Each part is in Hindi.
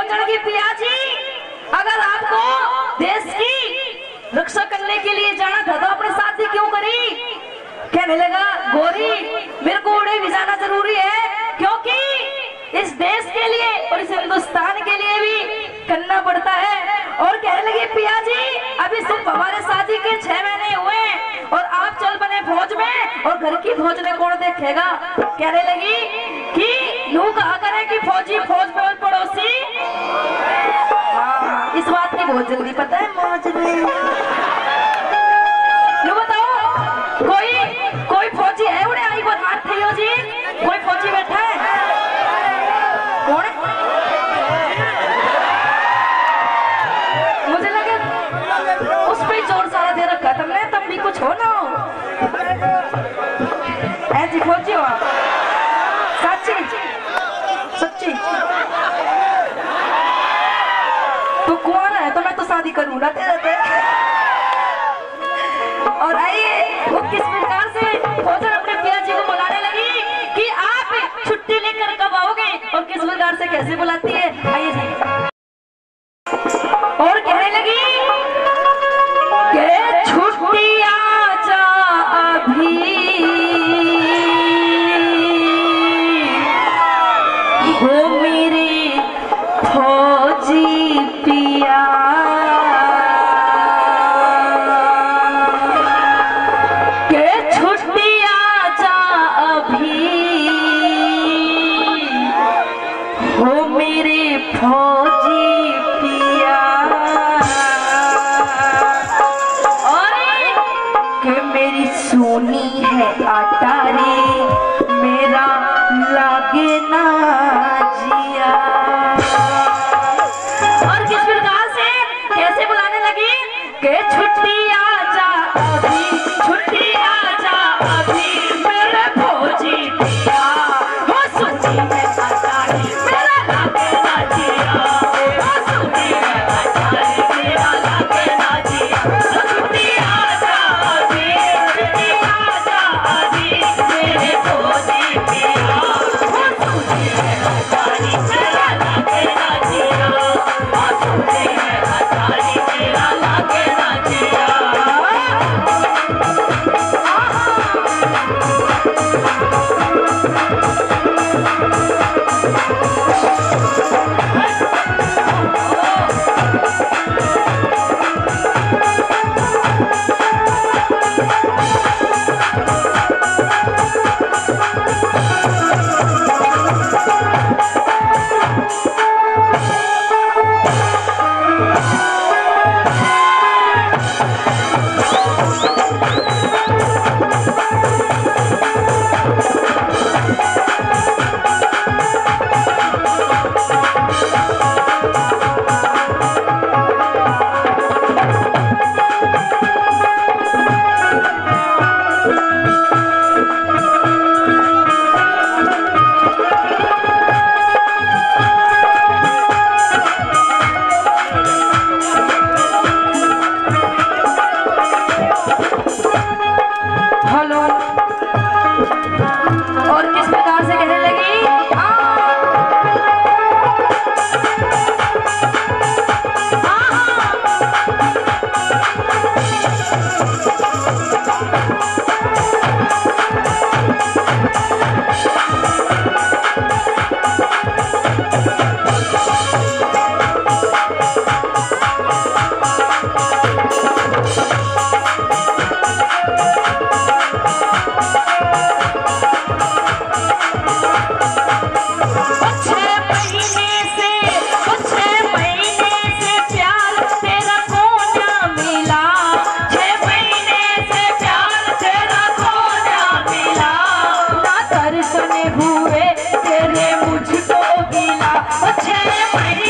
कण की पिया जी, अगर आपको देश की रक्षा करने के लिए जाना था तो आपने शादी क्यों करी? कहने लगा गोरी मेरे को उड़े भी जाना जरूरी है, क्योंकि इस देश के लिए और इस हिंदुस्तान के लिए भी करना पड़ता है। और कहने लगी पिया जी अभी सिर्फ हमारे शादी के 6 महीने हुए और आप चल बने फौज में, और घर की फौज में कौन देखेगा? कहने लगी कि यूं कहा करे कि फौजी फौज में और पड़ोसी। हाँ, इस बात की बहुत जल्दी पता है मौज में। यूं बताओ कोई फौजी है उड़े आई को हाथ थे जी? कोई फौजी बैठा है? कौन है? मुझे लगे उस पे जोर सारा दे रखा तुमने, तब भी कुछ हो ना हो। ऐसी फौजी हो आप? सच्ची तू कुआरा है तो मैं तो शादी करूँ ना तेरे। और आइए वो किस प्रकार से फौजन अपने पिया जी को बुलाने लगी कि आप छुट्टी लेकर कब आओगे, और किस प्रकार से कैसे बुलाती है, आइए जी। और कहने लगी कि छुट्टी आजा अभी हो मेरे फौजी पिया, के छुट्टी आजा अभी हो मेरे फौजी पिया, और के मेरी सोनी है आटा रे मेरा लागे ना जिया। और किस प्रकार से कैसे बुलाने लगी कि छुट्टी आजा अभी, छुट्टी आजा अभी मेरे फौजी पिया, हो सोनी है आटा रे मेरा लागे ना जिया, हो सोनी है आटा रे मेरा लागे ना जिया, छुट्टी आजा अभी, छुट्टी आजा अभी मेरे फौजी पिया, हो सोनी है आटा रे मेरा लागे ना जिया, हो सोनी है आटा रे मेरा लागे ना जिया। हेलो, और किस प्रकार से कहने लगी हुए तेरे मुझको गिला, 6 महीने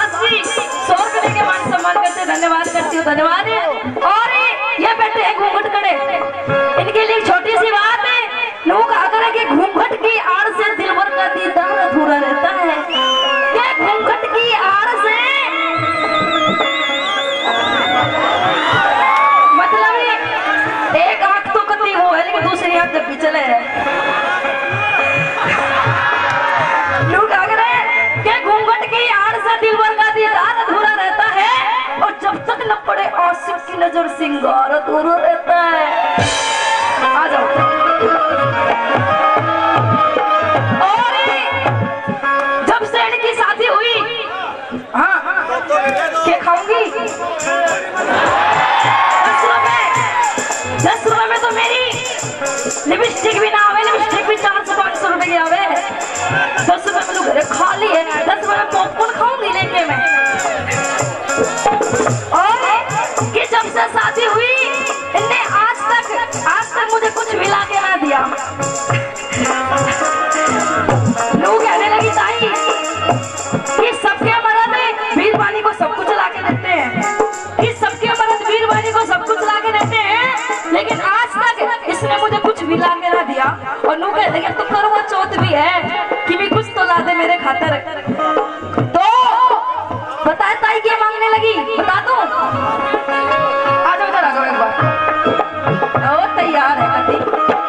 सुभाष जी 100 रुपए के मान सम्मान करते, धन्यवाद करती हूँ, धन्यवाद। और ये बैठे हैं घूंघट खड़े, इनके लिए छोटी सी बात है। लोग अगर है कि घूंघट की आड़ से दिलबर का दीदार अधूरा रहता है। क्या घूंघट की आड़ से मतलब एक आंख तो कती वो है लेकिन दूसरी आंख जब भी चले लोग अगर है कि घूंघट की आड़ से दिलबर का दीदार अधूरा रहता है और जब तक न पड़े आशिक की नजर सिंगार अधूरा रहता है। आ जाओ। और जब से इनकी शादी हुई, हाँ क्या खाऊंगी 10 रुपए में तो मेरी लिपस्टिक भी ना आवे, लिपस्टिक भी 400-500 रुपए की आवे। 10 रुपए में घर खा लिए, 10 रुपए में पॉपकॉर्न खाऊंगी लेके मैं। और कि जब से शादी हुई इनने आज तक मुझे कुछ भी ला के ना दिया। लोग कहने लगी ताई कि सबके मर्द वीरवानी को सब कुछ ला के देते हैं, कि सबके मर्द वीरवानी को सब कुछ ला के देते हैं, लेकिन आज तक इसने मुझे कुछ भी ला के ना दिया। और लोग कहते हैं तो करवा चौथ भी है कि भी कुछ तो ला दे मेरे खातिर। तो बता ताई क्या मांगने लगी, बता दो। आ जाओ इधर, आ जाओ एक बार। ओ तैयार है कति,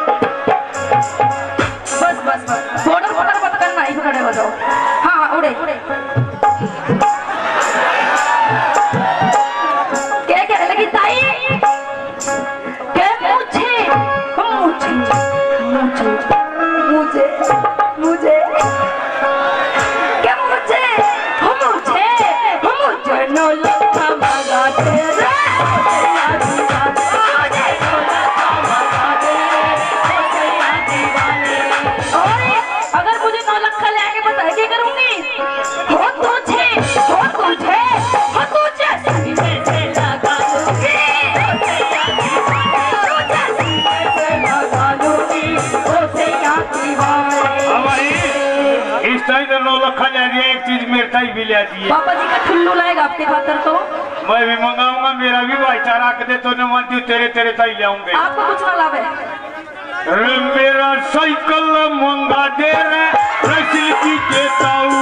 बस बस बस बॉर्डर बॉर्डर मत करना, ही खड़े हो जाओ। हाँ हाँ उड़े क्या कहने लगी ताई के मुझे मुझे मुझे मुझे मुझे क्या मुझे मुझे नो लखा मांगा तेरे एक चीज मेरे ताई भी ले दी। पापा जी का ठुल्लू लाएगा आपके खातर तो मैं भी मंगाऊंगा, मेरा भी भाईचारा के दे तो न मानती हूँ, तेरे तेरे ताई लाऊंगे। आपको कुछ ना लावे। अरे मेरा साइकिल मंगा दे रे रसीदी के ताऊ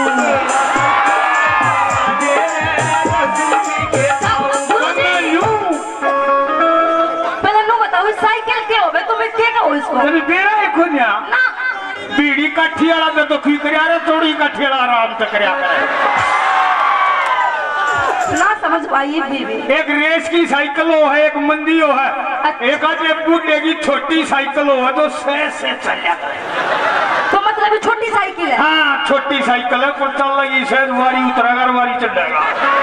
पहले नो बताओ साइकिल क्या हो तुम्हें क्या कहो इसको? अरे मेरा एक हो ना बीड़ी काठी वाला तो दुखी कर थोड़ी काठी वाला आराम से कर ना समझ पाइए बीबी। एक रेस की साइकिल हो है, एक मंदी हो है। अच्छा। एक आज बूढ़े की छोटी साइकिल हो है तो से चल जाता है। तो मतलब छोटी साइकिल है? हाँ छोटी साइकिल है, पर चल लगी शायद वारी उतरेगा वारी चल जाएगा।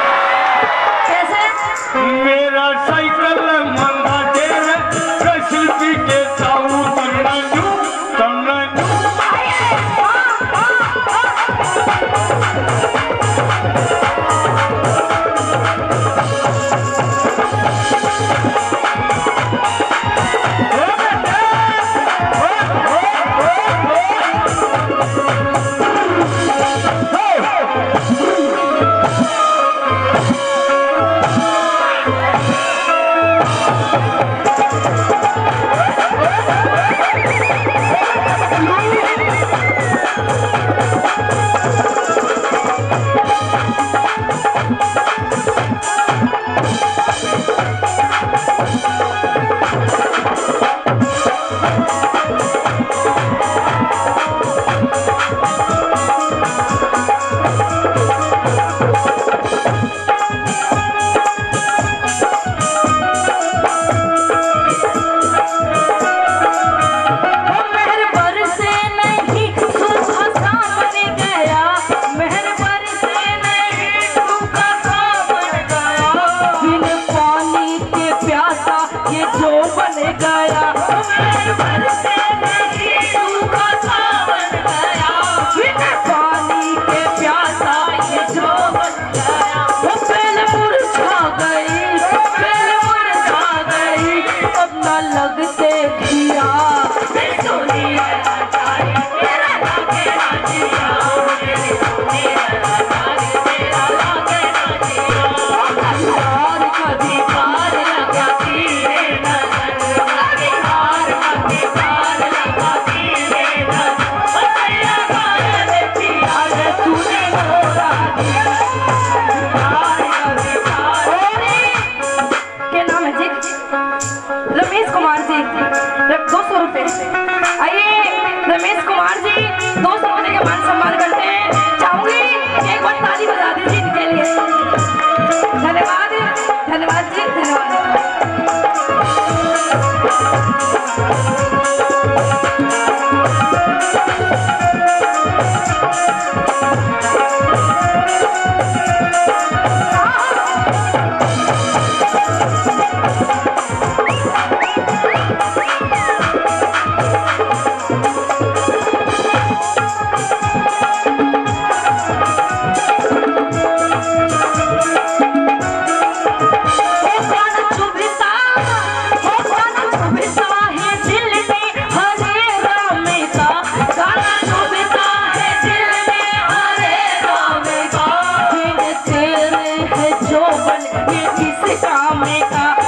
कैसे? मेरा साइकिल मंगा दे रसीदी के ताऊ 200 रुपए। आइए रमेश कुमार जी 200 होने के मान सम्मान करते हैं। चाहूंगी एक बार ताली बजा दीजिए इनके लिए। धन्यवाद, धन्यवाद जी, धन्यवाद। किस काम का